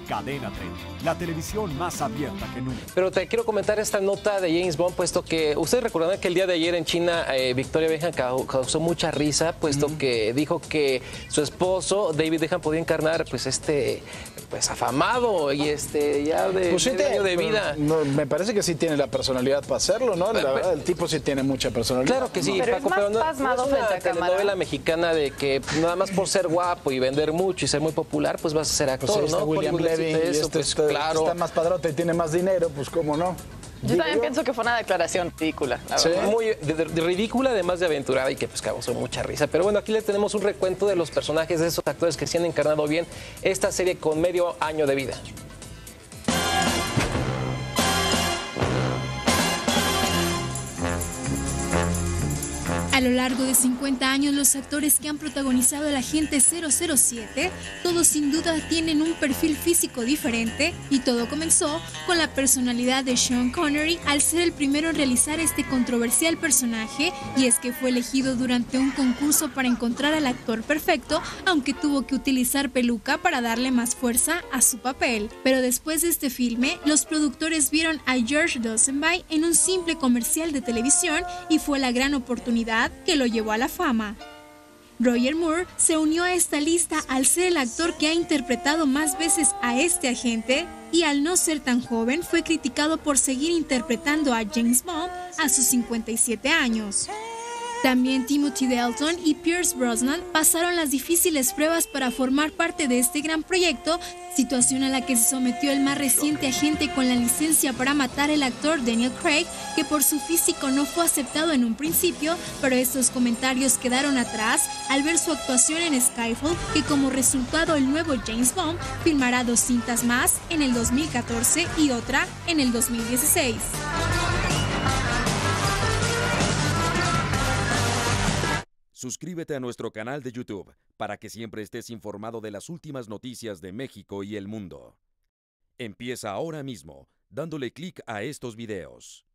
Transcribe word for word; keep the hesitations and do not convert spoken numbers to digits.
Cadena treinta, la televisión más abierta que nunca. Pero te quiero comentar esta nota de James Bond, puesto que ustedes recordarán que el día de ayer en China eh, Victoria Beckham causó mucha risa, puesto mm. que dijo que su esposo David Beckham podía encarnar pues este pues afamado y este ya de, pues sí de te, año de vida. No, me parece que sí tiene la personalidad para hacerlo, ¿no? La pero, verdad, el tipo sí tiene mucha personalidad. Claro que sí, pero Paco, es más pero no, pasmado no es una frente a telenovela cámara. mexicana de que nada más por ser guapo y vender mucho y ser muy popular, pues vas a ser actor, pues ¿no? William Levy, eso, este pues, está, claro. está más padrote y tiene más dinero, pues cómo no. Yo también yo? pienso que fue una declaración ridícula. La sí, verdad. muy de, de, de ridícula, además de aventurada y que pues causó mucha risa. Pero bueno, aquí les tenemos un recuento de los personajes de esos actores que se han encarnado bien esta serie con medio año de vida. A lo largo de cincuenta años, los actores que han protagonizado el Agente cero cero siete, todos sin duda tienen un perfil físico diferente, y todo comenzó con la personalidad de Sean Connery al ser el primero en realizar este controversial personaje, y es que fue elegido durante un concurso para encontrar al actor perfecto, aunque tuvo que utilizar peluca para darle más fuerza a su papel. Pero después de este filme, los productores vieron a George Lazenby en un simple comercial de televisión y fue la gran oportunidad que lo llevó a la fama. Roger Moore se unió a esta lista al ser el actor que ha interpretado más veces a este agente, y al no ser tan joven fue criticado por seguir interpretando a James Bond a sus cincuenta y siete años. También Timothy Dalton y Pierce Brosnan pasaron las difíciles pruebas para formar parte de este gran proyecto, situación a la que se sometió el más reciente agente con la licencia para matar, el actor Daniel Craig, que por su físico no fue aceptado en un principio, pero estos comentarios quedaron atrás al ver su actuación en Skyfall, que como resultado el nuevo James Bond filmará dos cintas más en el dos mil catorce y otra en el dos mil dieciséis. Suscríbete a nuestro canal de YouTube para que siempre estés informado de las últimas noticias de México y el mundo. Empieza ahora mismo dándole clic a estos videos.